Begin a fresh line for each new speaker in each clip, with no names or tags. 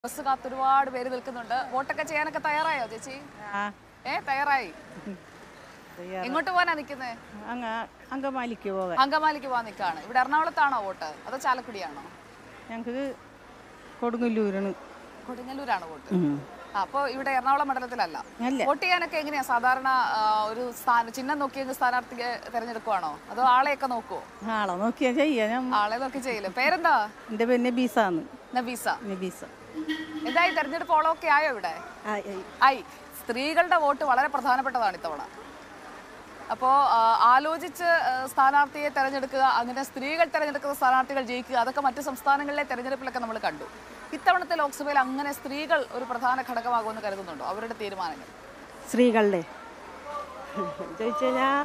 Bus കാത്ത് ഒരുപാട് പേര് നിൽക്കുന്നുണ്ട്. വോട്ടൊക്കെ ചെയ്യാനൊക്കെ തയ്യാറായോ ചേച്ചി? തയ്യാറായി. എങ്ങോട്ട് പോകാനാ നിൽക്കുന്നേ?
അങ്കമാലിക്ക് പോകാൻ.
അങ്കമാലിക്ക് പോകാൻ നിൽക്കാണ്. ഇവിടെ എറണാകുളത്താണോ വോട്ട് അതോ ചാലക്കുടിയാണോ?
ഞങ്ങൾക്ക് കൊടുങ്ങല്ലൂരാണ്.
കൊടുങ്ങല്ലൂരാണ് വോട്ട്. അപ്പോൾ ഇവിടെ എറണാകുളം മണ്ഡലത്തിലല്ല. വോട്ട് ചെയ്യാനൊക്കെ എങ്ങനെയാ സാധാരണ? ഒരു ചിഹ്നം നോക്കി സ്ഥാനാർത്ഥിയെ തെരഞ്ഞെടുക്കുവാണോ അതോ ആളെയൊക്കെ നോക്കുവോ?
ആളെ നോക്കിയാ ചെയ്യാം.
ആളെ നോക്കി ചെയ്യില്ല. പേരെന്താ?
എന്റെ പേര് നബീസാന്ന്.
നബീസ. എന്തായി തെരഞ്ഞെടുപ്പ് ഓളമൊക്കെ ആയോ ഇവിടെ? ആയി. സ്ത്രീകളുടെ വോട്ട് വളരെ പ്രധാനപ്പെട്ടതാണ് ഇത്തവണ. അപ്പോൾ ആലോചിച്ച് സ്ഥാനാർത്ഥിയെ തെരഞ്ഞെടുക്കുക, അങ്ങനെ സ്ത്രീകൾ തെരഞ്ഞെടുക്കുന്ന സ്ഥാനാർത്ഥികൾ ജയിക്കുക, അതൊക്കെ മറ്റു സംസ്ഥാനങ്ങളിലെ തെരഞ്ഞെടുപ്പിലൊക്കെ നമ്മൾ കണ്ടു. ഇത്തവണത്തെ ലോക്സഭയിൽ അങ്ങനെ സ്ത്രീകൾ ഒരു പ്രധാന ഘടകമാകുമെന്ന് കരുതുന്നുണ്ടോ? അവരുടെ തീരുമാനങ്ങൾ
സ്ത്രീകളുടെ ചോദിച്ചു കഴിഞ്ഞാൽ,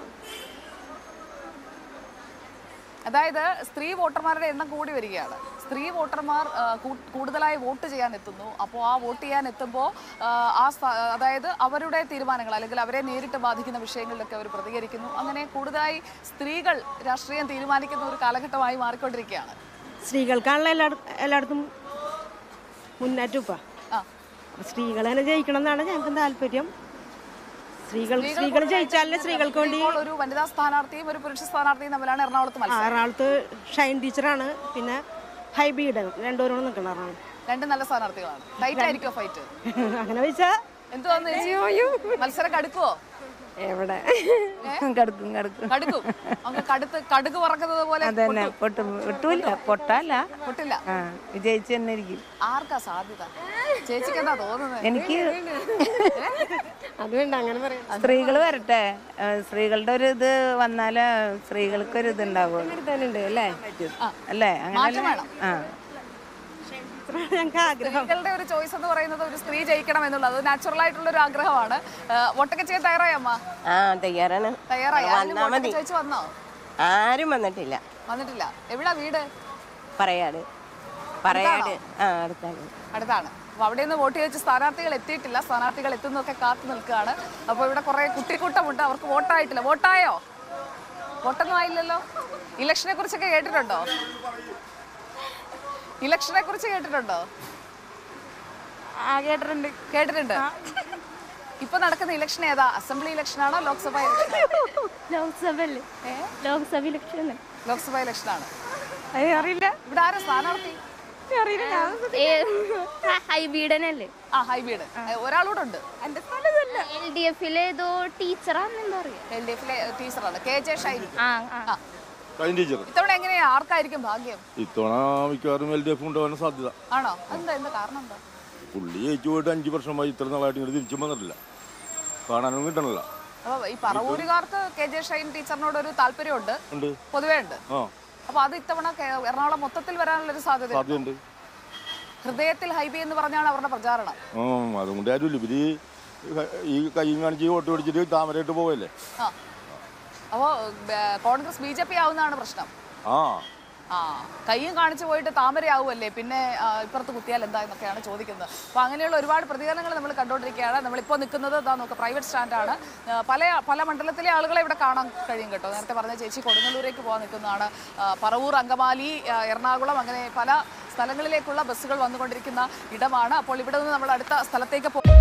അതായത് സ്ത്രീ വോട്ടർമാരുടെ എണ്ണം കൂടി വരികയാണ്. സ്ത്രീ വോട്ടർമാർ കൂടുതലായി വോട്ട് ചെയ്യാൻ എത്തുന്നു. അപ്പോൾ ആ വോട്ട് ചെയ്യാൻ എത്തുമ്പോൾ അതായത് അവരുടെ തീരുമാനങ്ങൾ അല്ലെങ്കിൽ അവരെ നേരിട്ട് ബാധിക്കുന്ന വിഷയങ്ങളിലൊക്കെ അവർ പ്രതികരിക്കുന്നു. അങ്ങനെ കൂടുതലായി സ്ത്രീകൾ രാഷ്ട്രീയം തീരുമാനിക്കുന്ന ഒരു കാലഘട്ടമായി മാറിക്കൊണ്ടിരിക്കുകയാണ്.
സ്ത്രീകൾക്കാണല്ലോ എല്ലായിടത്തും മുന്നേറ്റം. ഇപ്പം സ്ത്രീകൾ തന്നെ ജയിക്കണം എന്നാണ് ഞങ്ങൾക്ക് താല്പര്യം. സ്ത്രീകൾ ജയിച്ചാലേ സ്ത്രീകൾക്ക് വേണ്ടി.
ഒരു വനിതാ സ്ഥാനാർത്ഥിയും ഒരു പുരുഷ സ്ഥാനാർത്ഥിയും തമ്മിലാണ്
എറണാകുളത്ത് ഷൈൻ ടീച്ചറാണ്, പിന്നെ ഹൈബീഡ്, രണ്ടുപേരും നിൽക്കണം. എറണാകുളം
രണ്ട് നല്ല സ്ഥാനാർത്ഥികളാണ്. ഫൈറ്റ് ആയിരിക്കോ? ഫൈറ്റ്
അങ്ങനെ വെച്ചാ
എന്തുവാന്ന് മത്സരം കടുക്കുവോ?
എവിടെ
കടുക് പറക്കുന്നത് പോലെ
പൊട്ടില്ല, വിജയിച്ചു തന്നെ ഇരിക്കും.
ആർക്കാ സാധ്യത? ചേച്ചിക്ക് എന്താ തോന്നുന്നത്?
എനിക്ക് അതുകൊണ്ട് അങ്ങനെ പറയാം. സ്ത്രീകൾ വരട്ടെ, സ്ത്രീകളുടെ ഒരു ഇത് വന്നാല് സ്ത്രീകൾക്കൊരു ഇത് ഉണ്ടാവും അല്ലേ? അങ്ങനെ
സ്ത്രീകളുടെ ഒരു ചോയ്സ് എന്ന് പറയുന്നത് ഒരു സ്ത്രീ ജയിക്കണം എന്നുള്ളത് നാച്ചുറൽ ആയിട്ടുള്ള ഒരു ആഗ്രഹമാണ്. വോട്ടൊക്കെ ചെയ്യാൻ തയ്യാറായി അമ്മ?
തയ്യാറാണ്.
തയ്യാറായി. ചോദിച്ചു വന്നോ?
ആരും വന്നിട്ടില്ല.
എവിടാ വീട്?
പറയാട്.
അടുത്താണ്. അപ്പൊ അവിടെ നിന്ന് വോട്ട് ചോദിച്ച് സ്ഥാനാർത്ഥികൾ എത്തിയിട്ടില്ല. സ്ഥാനാർത്ഥികൾ എത്തുന്നതൊക്കെ കാത്തു നിൽക്കുകയാണ്. അപ്പൊ ഇവിടെ കുറെ കുട്ടിക്കൂട്ടമുണ്ട്. അവർക്ക് വോട്ടായിട്ടില്ല. വോട്ടായോ? വോട്ടൊന്നും ആയില്ലല്ലോ. ഇലക്ഷനെ കുറിച്ചൊക്കെ കേട്ടിട്ടുണ്ടോ? ഇലക്ഷനെ കുറിച്ച് കേട്ടിട്ടുണ്ടോ? കേട്ടിട്ടുണ്ട്. ഇപ്പൊ നടക്കുന്ന ഇലക്ഷൻ ഏതാ? അസംബ്ലി ഇലക്ഷൻ ആണോ ലോക്സഭ ഇലക്ഷൻ ആണ്?
അറിയില്ല.
ഇവിടെ ആരാ സ്ഥാനാർത്ഥി?
ഹൈബീഡ്.
ഒരാളൂടെ ഉണ്ട്.
LDF-ലെ ടീച്ചറാണ്.
KJ ഷൈനി.
ഇത്തവണ
എങ്ങനെയാ? ആർക്കായിരിക്കും ഭാഗ്യം?
ഇത്തവണ മിക്കവാറും LDF ഉണ്ടാവാൻ സാധ്യത.
ആണോ? എന്താ കാരണം? എന്താ?
പുള്ളി ജയിച്ചു പോയിട്ട് 5 വർഷമായി. ഇത്ര നാളായിട്ട് ഇങ്ങനെ തിരിച്ചും വന്നിട്ടില്ല, കാണാനൊന്നും കിട്ടണില്ല.
അപ്പൊ ഈ പറവൂരുകാർക്ക് KJ ഷൈൻ ടീച്ചറിനോട് ഒരു താല്പര്യമുണ്ട്, പൊതുവേ ഉണ്ട്. അപ്പൊ അത് ഇത്തവണ എറണാകുളം മൊത്തത്തിൽ വരാനുള്ളൊരു സാധ്യതയുണ്ട്. ഹൃദയത്തിൽ ഹൈബി എന്ന് പറഞ്ഞാണ് അവരുടെ പ്രചാരണം.
അതുകൊണ്ട് ആരുമില്ല. ഇവര് ഈ കൈയും കാണിച്ച് വോട്ട് പിടിച്ചിട്ട് താമരയിട്ട് പോവല്ലേ.
അപ്പോ കോൺഗ്രസ് BJP ആവുന്നതാണ് പ്രശ്നം. കയ്യും കാണിച്ചു പോയിട്ട് താമരയാവുമല്ലേ, പിന്നെ ഇപ്പുറത്ത് കുത്തിയാൽ എന്താ എന്നൊക്കെയാണ് ചോദിക്കുന്നത്. അപ്പോൾ അങ്ങനെയുള്ള ഒരുപാട് പ്രതികരണങ്ങൾ നമ്മൾ കണ്ടുകൊണ്ടിരിക്കുകയാണ്. നമ്മളിപ്പോൾ നിൽക്കുന്നത് നോക്കുക, പ്രൈവറ്റ് സ്റ്റാൻഡാണ്. പല മണ്ഡലത്തിലെ ആളുകളെ ഇവിടെ കാണാൻ കഴിയും കേട്ടോ. നേരത്തെ പറഞ്ഞ ചേച്ചി കൊടുങ്ങല്ലൂരേക്ക് പോകാൻ നിൽക്കുന്നതാണ്. പറവൂർ, അങ്കമാലി, എറണാകുളം, അങ്ങനെ പല സ്ഥലങ്ങളിലേക്കുള്ള ബസ്സുകൾ വന്നുകൊണ്ടിരിക്കുന്ന ഇടമാണ്. അപ്പോൾ ഇവിടെ നിന്ന് നമ്മൾ അടുത്ത സ്ഥലത്തേക്ക്